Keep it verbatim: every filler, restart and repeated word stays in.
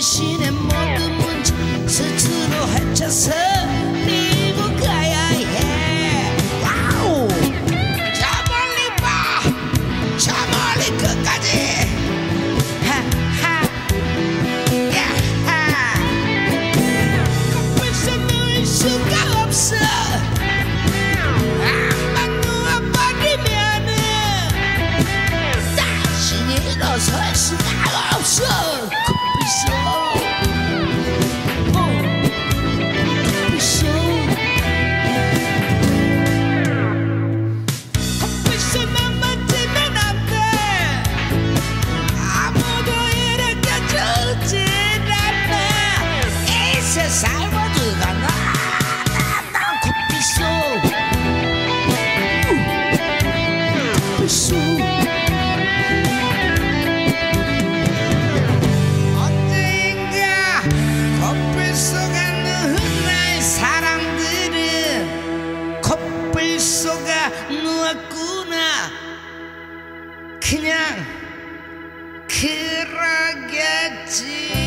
자신의 모든 문제 스스로 헤쳐서 밀고 가야 해. 와우! 저 멀리 봐! 저 멀리 끝까지! 하하! 야하! 거기서 놓을 수가 없어. 한번 누워버리면은 다시 일어설 수가 없어. 세상 모두가 나, 나, 나 커피 속 커피 속 언젠가 커피 속에 누운 나의 사람들은 커피 속에 누웠구나. 그냥 그러겠지.